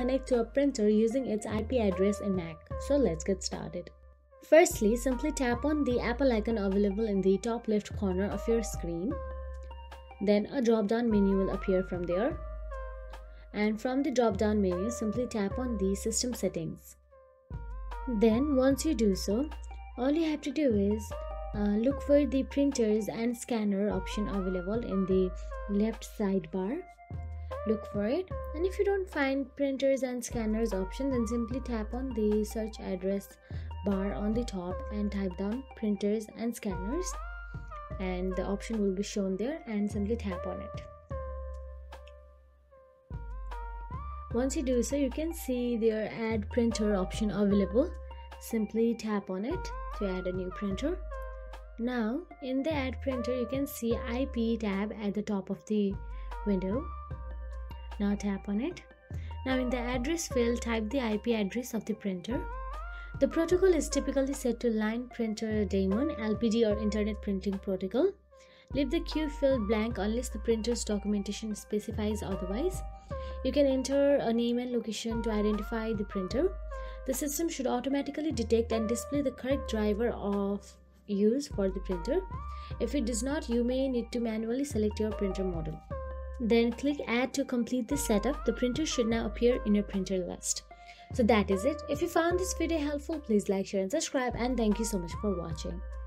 connect to a printer using its IP address in Mac. So let's get started. Firstly, simply tap on the Apple icon available in the top left corner of your screen. Then a drop-down menu will appear from there. And from the drop-down menu, simply tap on the System Settings. Then once you do so, all you have to do is look for the printers and scanner option available in the left sidebar. Look for it, and if you don't find printers and scanners option, then simply tap on the search address bar on the top and type down printers and scanners, and the option will be shown there, and simply tap on it. Once you do so, you can see their add printer option available. Simply tap on it to add a new printer. Now in the add printer, you can see IP tab at the top of the window. Now tap on it. Now in the address field, type the IP address of the printer. The protocol is typically set to line printer daemon, LPD or internet printing protocol. Leave the queue field blank unless the printer's documentation specifies otherwise. You can enter a name and location to identify the printer. The system should automatically detect and display the correct driver of use for the printer. If it does not, you may need to manually select your printer model. Then click Add to complete the setup. The printer should now appear in your printer list. So that is it. If you found this video helpful, please like, share and subscribe, and thank you so much for watching.